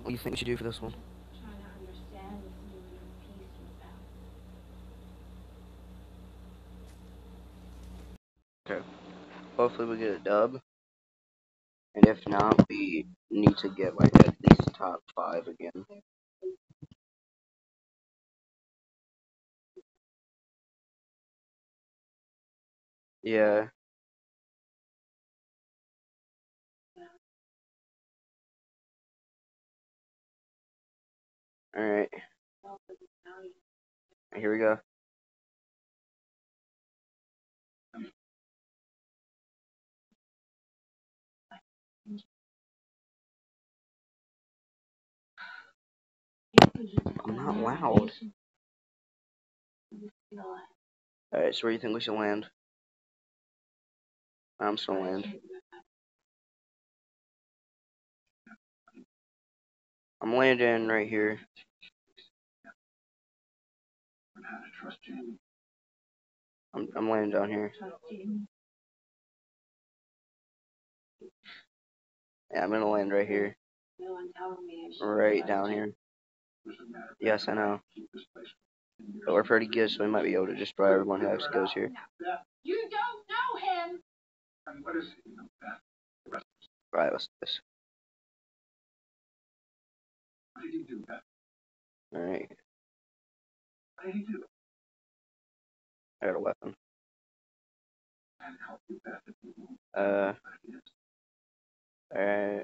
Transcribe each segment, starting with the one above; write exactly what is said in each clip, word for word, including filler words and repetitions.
What do you think we should do for this one? Okay. Hopefully we get a dub. And if not, we need to get like at least top five again. Yeah. Alright. Here we go. I'm not loud. Alright, so where do you think we should land? I'm just gonna land. I'm landing right here. I'm, I'm landing down here. Yeah, I'm gonna land right here. Right down here. Yes, I know. But we're pretty good, so we might be able to destroy everyone who actually goes here. You don't know him! Right, let's do this. Alright. I got a weapon. Uh. Alright.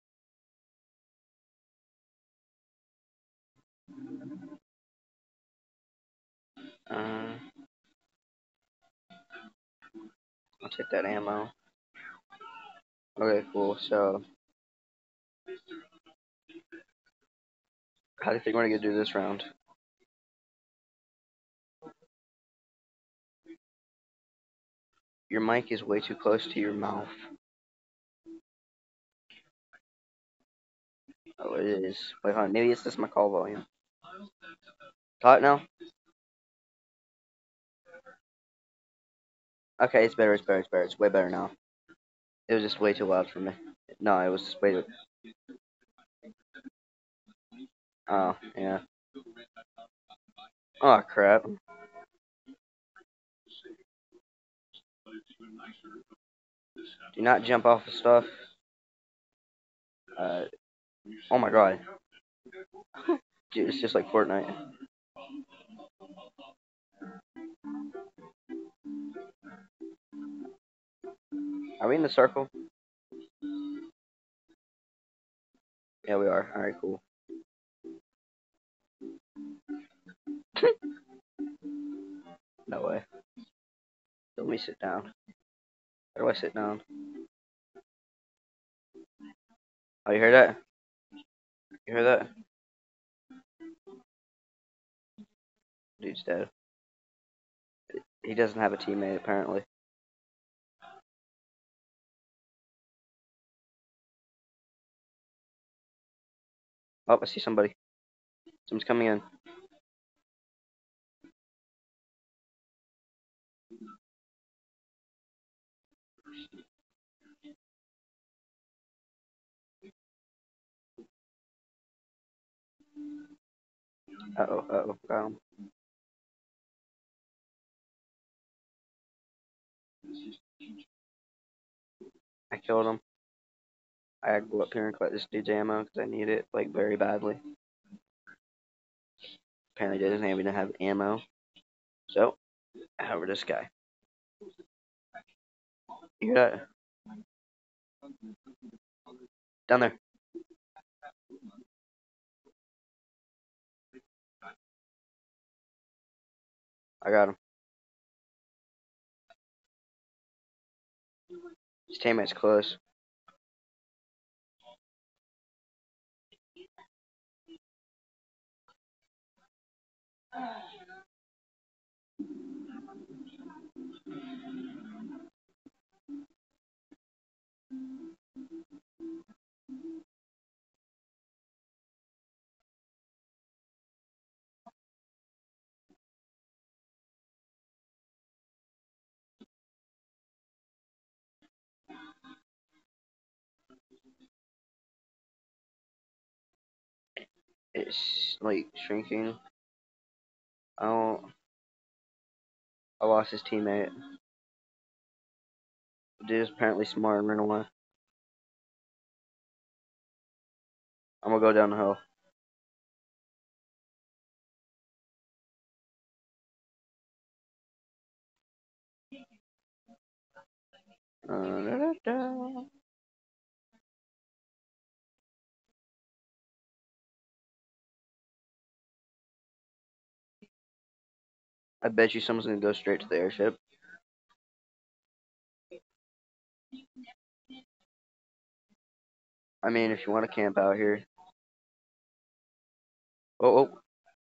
Uh. I'll take that ammo. Okay, cool. So, how do you think we're gonna do this round? Your mic is way too close to your mouth. Oh, it is. Wait, hold on. Maybe it's just my call volume. Talk now? Okay, it's better, it's better, it's better. It's way better now. It was just way too loud for me. No, it was just way too... Oh, yeah. Oh, crap. Do not jump off the stuff. Uh, oh my god. Dude, it's just like Fortnite. Are we in the circle? Yeah, we are. Alright, cool. No way. Let me sit down. How do I sit down? Oh, you hear that? You hear that? Dude's dead. He doesn't have a teammate, apparently. Oh, I see somebody. Someone's coming in. Uh-oh, uh-oh, got him. I killed him. I gotta go up here and collect this dude's ammo because I need it, like, very badly. Apparently doesn't even have ammo. So, over this guy. You hear that? Down there. I got him. His teammate's close. It's like shrinking. I don't. I lost his teammate. The dude's apparently smart and ran away. I'm gonna go down the hill. Uh, da, da, da. I bet you someone's gonna go straight to the airship. I mean, if you want to camp out here. Oh, oh.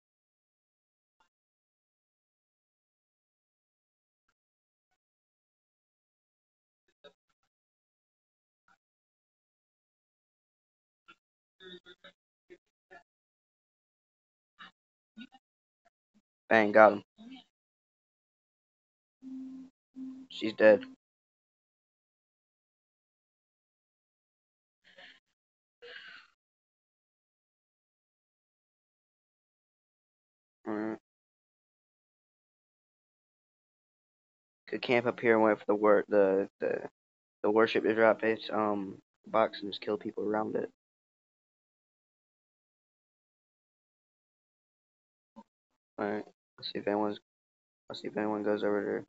Bang, got him. She's dead. Alright. Could camp up here and wait for the wor the the the warship to drop its um box and just kill people around it. Alright. Let's see if anyone's. Let's see if anyone goes over there.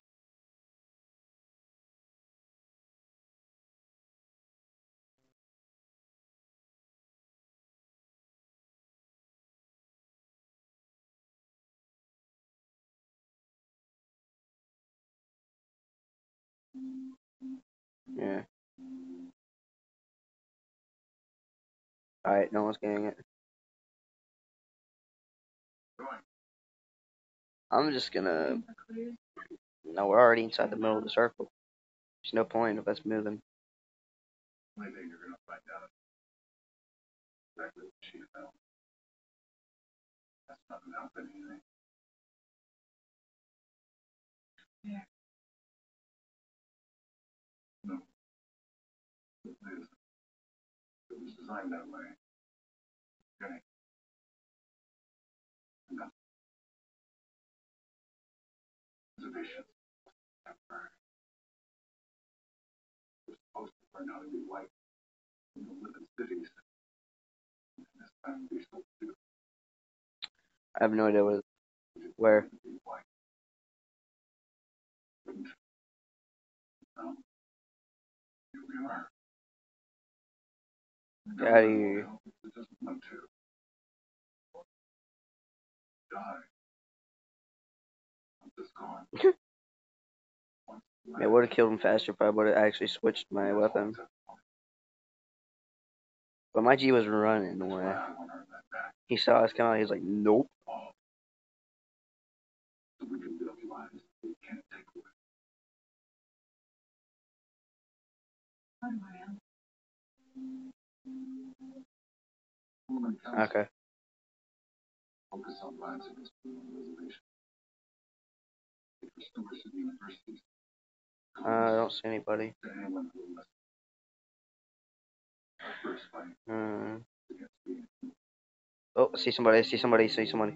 Yeah. Alright, no one's getting it. I'm just gonna. No, we're already inside the middle of the circle. There's no point of us moving. I have no idea what, where. Get out of here. I would have killed him faster if I would have actually switched my weapon. But my G was running away. He saw us come out. He was like, "Nope." Okay. Uh, I don't see anybody. Uh, oh, I see somebody. I see somebody. I see somebody.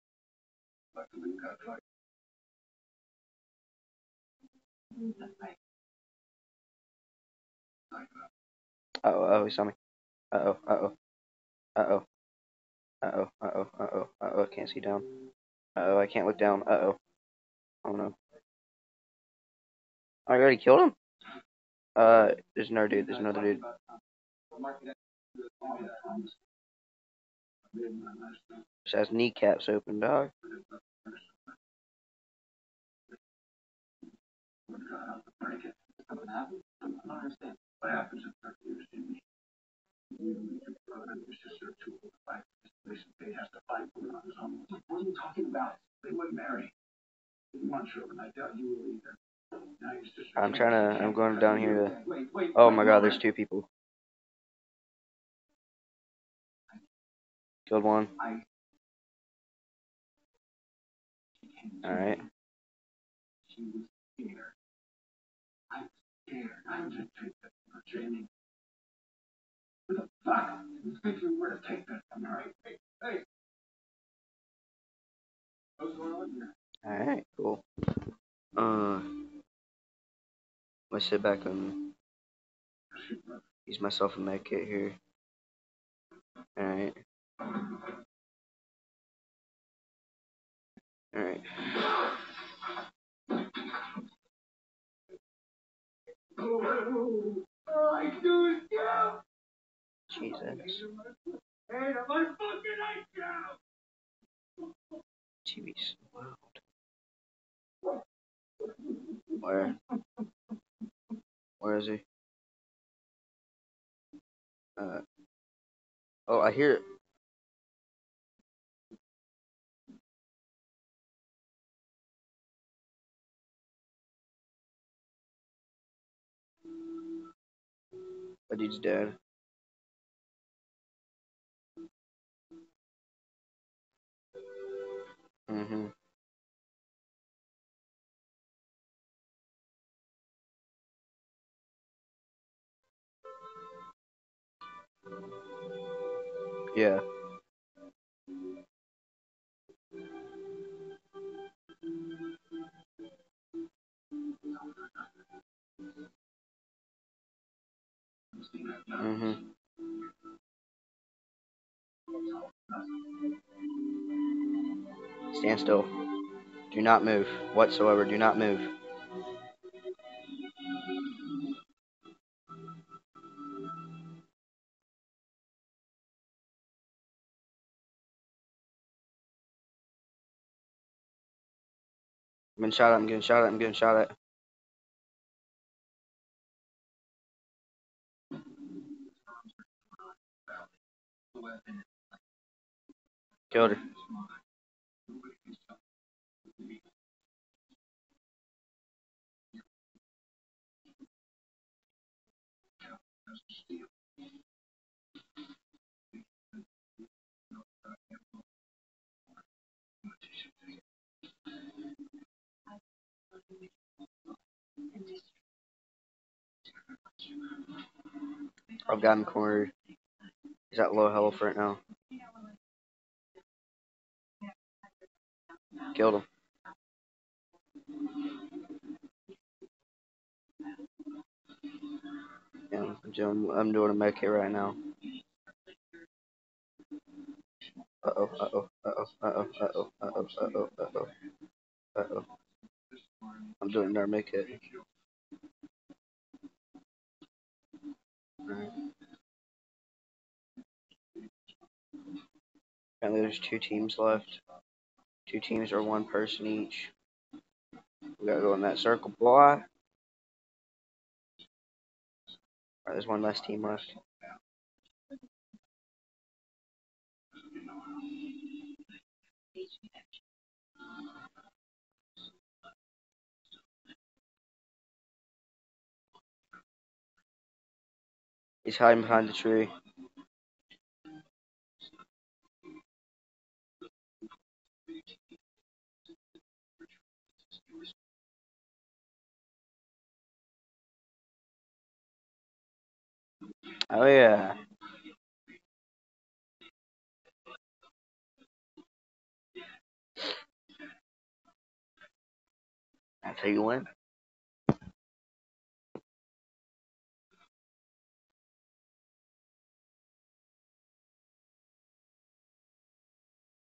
Uh oh. Oh, he saw me. Uh oh. Uh oh. Uh oh. Uh oh. Uh oh. Uh oh. Uh oh. I can't see down. Uh oh. I can't look down. Uh oh. Oh no. I already killed him. Uh, there's another dude. There's another dude. Just has kneecaps open, dog. I'm trying to. I'm going down here to. Oh my God! There's two people. Killed one. All right. Alright, cool. Uh, let's sit back and use myself a med kit here. Alright. Alright. Jesus. T V's loud. Where? Where is he? Uh. Oh, I hear it. That dude's dead. Mm-hmm. Yeah. Mm-hmm. Stand still. Do not move whatsoever. Do not move. I'm getting shot at. I'm getting shot at. I'm getting shot at. Killed her. I've got him cornered. He's at low health right now. Killed him. Yeah, I'm doing, I'm doing a med kit right now. Uh oh, uh oh, uh oh, uh oh, uh oh, uh oh, uh oh, uh oh, uh oh. I'm doing another med kit. Alright. Apparently there's two teams left. Two teams are one person each. We gotta go in that circle, boy. Alright, there's one less team left. He's hiding behind the tree. Oh yeah. That's how you win.